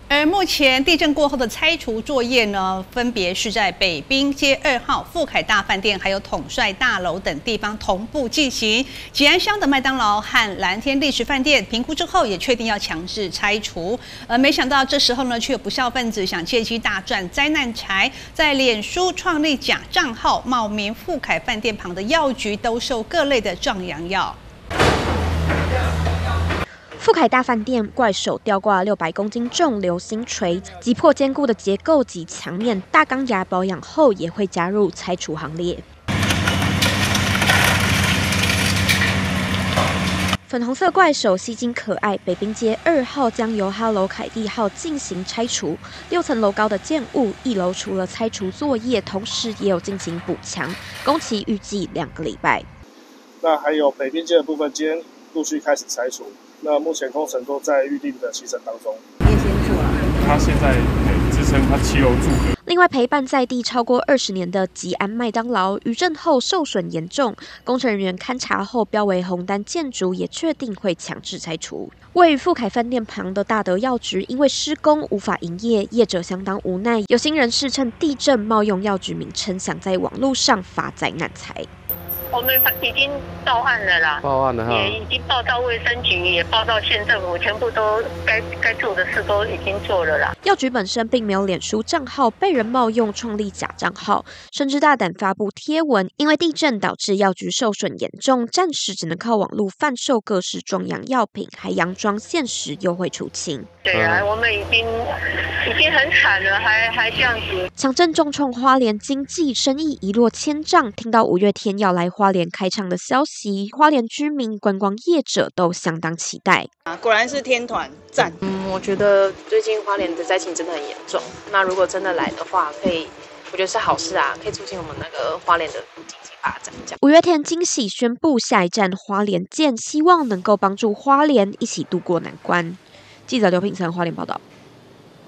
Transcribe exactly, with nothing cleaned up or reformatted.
而目前地震过后的拆除作业呢，分别是在北滨街二号、富凯大饭店还有统帅大楼等地方同步进行。吉安乡的麦当劳和蓝天丽食饭店评估之后，也确定要强制拆除。而没想到这时候呢，却有不肖分子想借机大赚灾难财，在脸书创立假账号，冒名富凯饭店旁的药局兜售各类的壮阳药。 富凯大饭店怪手吊挂六百公斤重流星锤，击破坚固的结构及墙面，大钢牙保养后也会加入拆除行列。粉红色怪手吸睛可爱，北滨街二号将由哈楼凯蒂号进行拆除。六层楼高的建物，一楼除了拆除作业，同时也有进行补强，工期预计两个礼拜。 那还有北滨街的部分，今天陆续开始拆除。那目前工程都在预定的期程当中。 你也先做了。 他现在可以支撑他七楼住的。 另外，陪伴在地超过二十年的吉安麦当劳，余震后受损严重，工程人员勘查后标为红单建筑，也确定会强制拆除。位于富凯饭店旁的大德药局，因为施工无法营业，业者相当无奈。有心人士趁地震冒用药局名称，想在网络上发灾难财。 我们已经报案了啦， 报案了哈， 也已经报到卫生局，也报到县政府，全部都该该做的事都已经做了啦。 药局本身并没有脸书账号，被人冒用创立假账号，甚至大胆发布贴文。因为地震导致药局受损严重，暂时只能靠网络贩售各式壮阳药品，还佯装限时优惠出清。 对啊，我们已经已经很惨了，还还这样子。 强震重创花莲经济，生意一落千丈。听到五月天要来花莲开唱的消息，花莲居民、观光业者都相当期待。 啊，果然是天团赞。 嗯，我觉得最近花莲的灾情真的很严重。那如果真的来的话，可以，我觉得是好事啊，可以促进我们那个花莲的经济发展。这样。 五月天惊喜宣布下一站花莲见，希望能够帮助花莲一起度过难关。记者刘品成花莲报道。